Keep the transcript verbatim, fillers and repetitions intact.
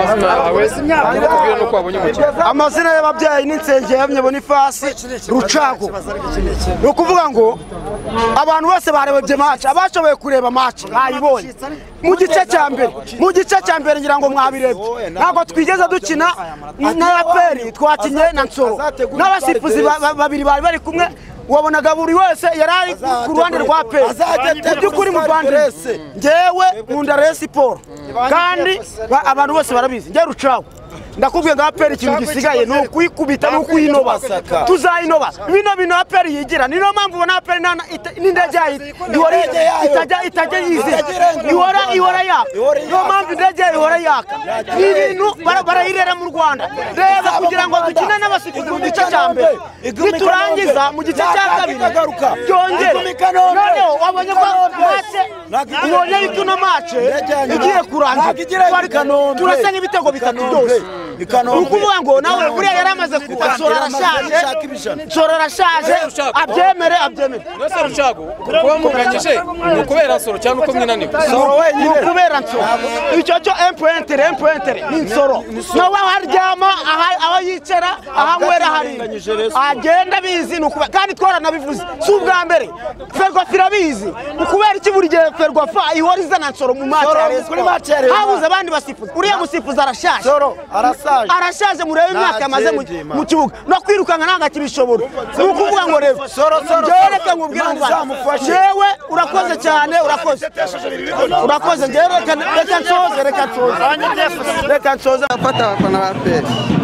amazina y'ababyeyi n'Insengeyamye Boniface Rucago no kuvuga ngo abantu bose barebye match abashoboye kureba match bayibonye mu gice cya mbere mu gice cya mbere ngira ngo mwabirebye ntabwo twigeze dukina na Aperi twakinye na Nsoro n'abasifuzi babiri bari bari kumwe wabonaga buri wese yarari ku ruhande rwa Aperi by'ukuri mu Rwanda ngewe nkunda Rayon Sport kandi abantu bose barabizi nge Rucago ndakubwiye ngo Aperi ikintu gisigaye no kuyikubita no kuyinoba tuzayinoba bino bino Aperi yigira niyo mpamvu ubona Aperi n'indege ihora itajya itajya yize ihora ihora yaka niyo mpamvu indege ihora yaka ibintu barayirera mu Rwanda reba kugira ngo dukine n'abasifuzi mu gice cya mbere niturangiza mu gice cya kabiri byongere noneho wabonye ko match ubonye yuko no match igiye kurangira turasanga ibitego bitatu byose ukuvuga ngo nawe buriya yaramaze kubasora arashaje Nsoro arashaje abyemere abyemere Nose Rucago kuba mugakije ukubera Nsoro cyangwa uko mwinaniwe Nsoro wenyine ukubera Nsoro icyo cyo impointer impointer ni Nsoro nawe haryama aho yicara ahanywera hari agenda bizi nukuba kandi twaranabivuze si ubwa mbere Ferwafa irabizi ukubera iki buri gihe Ferwafa ihoriza na Nsoro mu match habuze abandi basifuza uriya musifuza arashaje Nsoro arashaje murebe imyaka yamaze mu kibuga no kwirukanga nanga kibishobora nukuvuga ngo rero jereka nkubwira ngo jewe urakoze cyane urakoze urakoze njye reka reka nsoze reka nsoze reka nsoze afata abafana ba Aperi